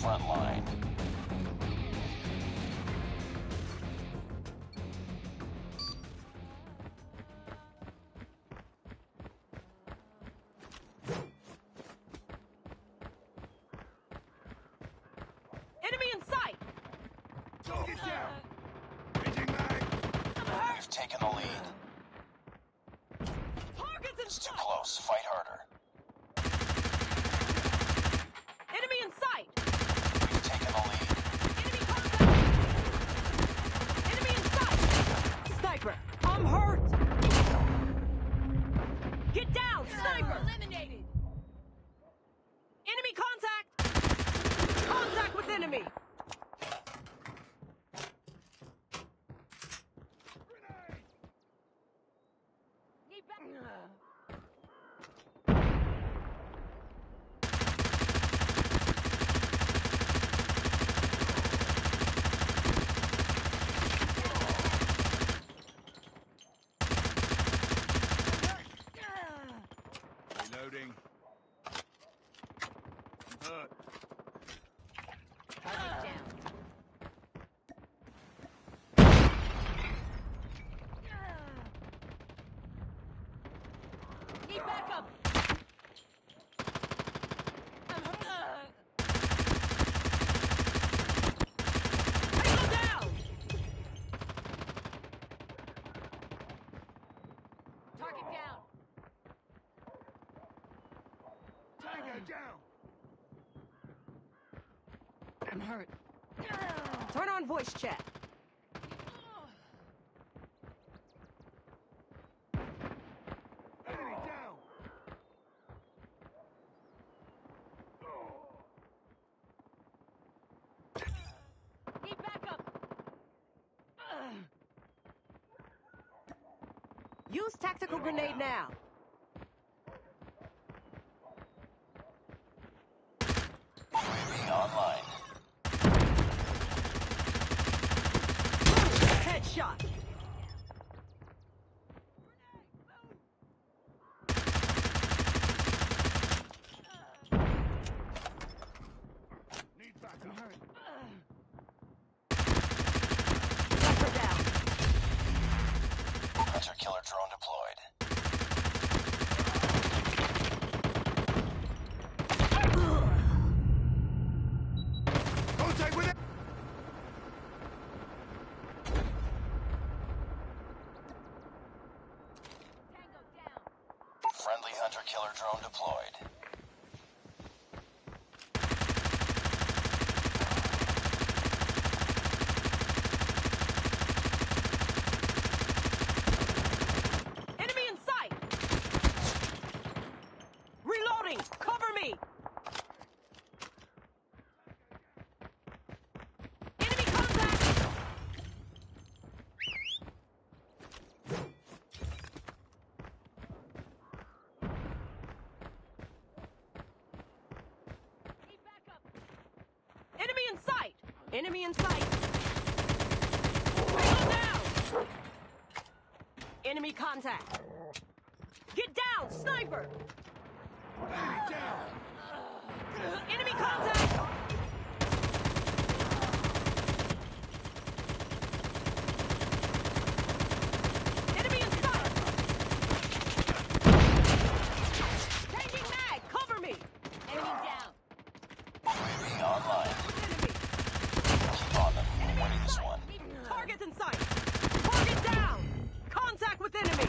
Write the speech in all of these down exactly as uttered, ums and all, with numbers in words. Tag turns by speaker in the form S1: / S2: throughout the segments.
S1: front line.
S2: Enemy in sight!
S3: Target down! Changing mag!
S1: We've taken the lead.
S2: Targets in
S1: It's too
S2: sight!
S1: close. Fight harder.
S2: Enemy in sight!
S1: We've taken the lead.
S2: Enemy contact! Enemy in sight! Sniper, I'm hurt! Get down, sniper! Eliminated! Enemy contact! Contact with enemy! Need back.
S3: Reloading. I'm hurt.
S2: Target down. Need backup. Tango down. Target down.
S3: Tango down!
S2: I'm hurt. Turn on voice chat.
S3: Enemy down!
S2: Need backup. Use tactical grenade now.
S1: U A V online.
S2: Headshot.
S3: Need backup.
S2: Sniper down.
S1: Hunter killer drone deployed.
S3: Contact with it!
S2: Tango down.
S1: Friendly hunter killer drone deployed.
S2: Enemy in sight. Reloading. Cover me. Enemy contact. Need backup. Enemy in sight. Enemy in sight. Tango down. Enemy contact. Get down, sniper.
S3: Enemy down!
S2: Enemy contact. Enemy in sight. Changing mag. Cover me. Enemy down.
S1: U A V online.
S2: Enemy.
S1: Keep on them. We're winning this one.
S2: Target in sight. Target down. Contact with enemy.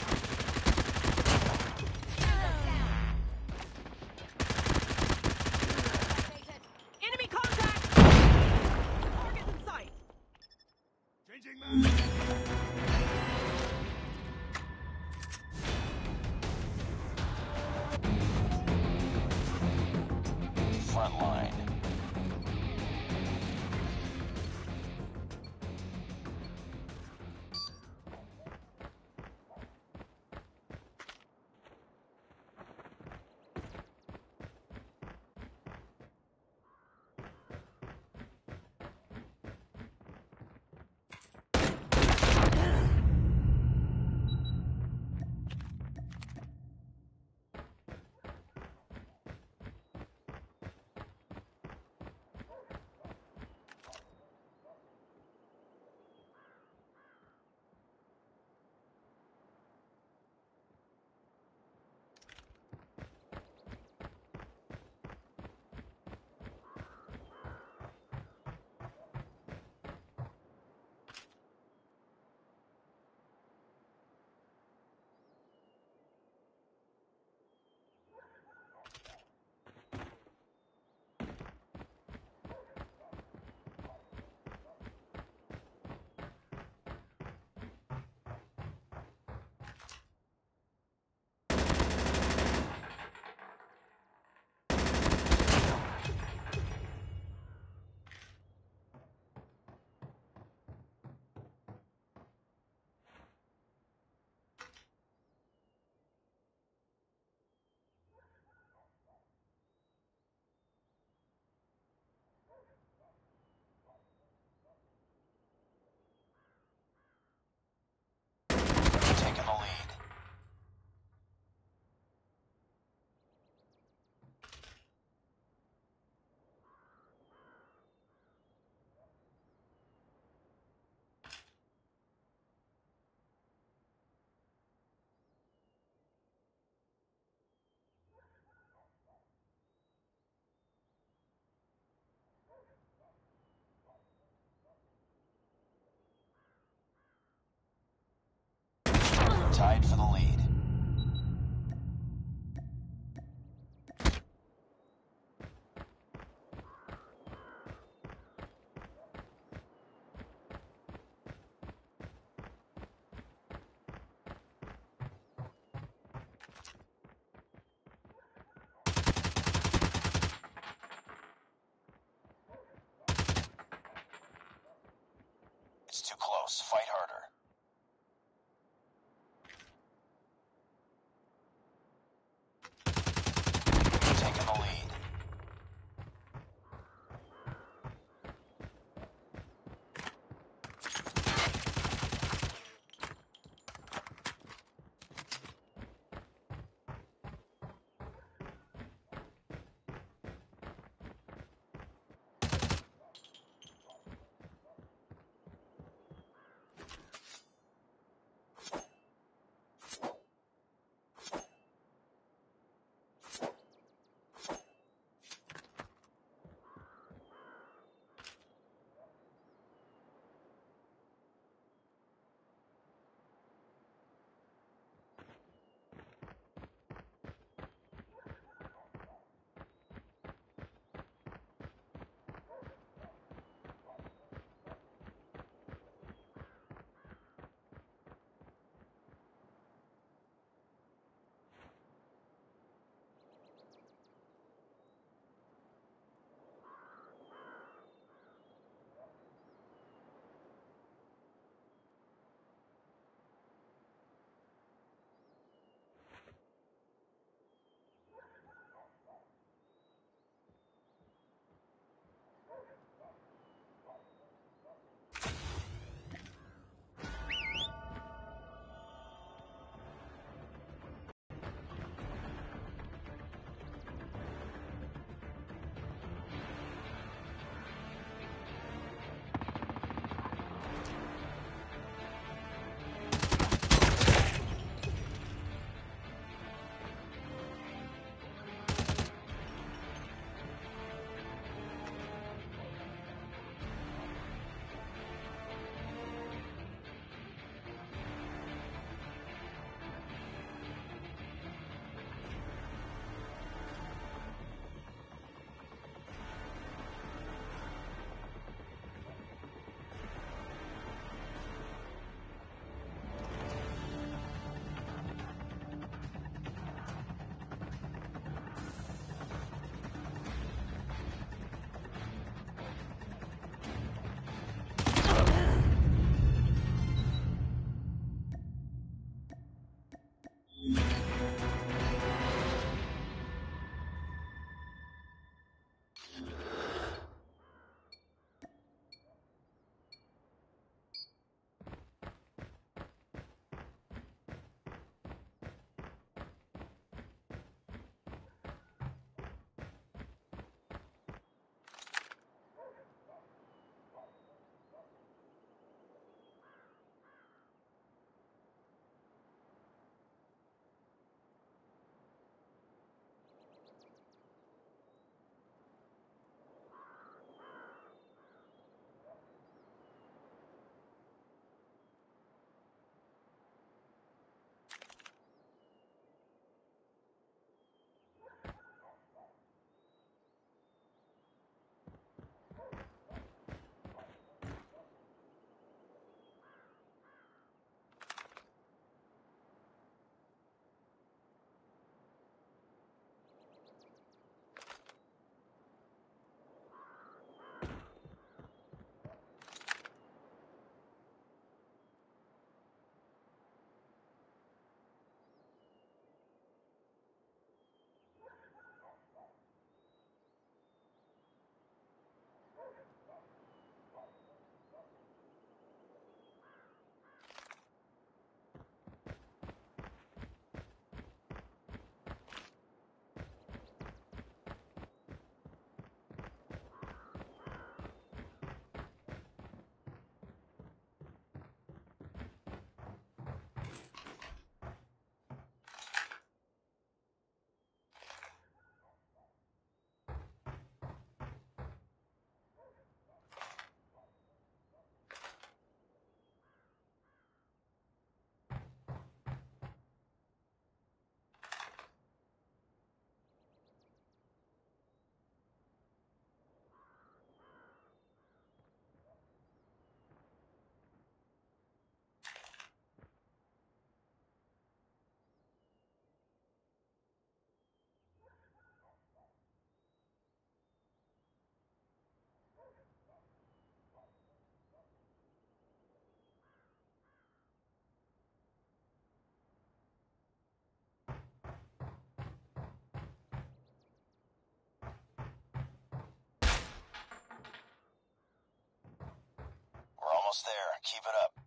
S1: almost there. Keep it up.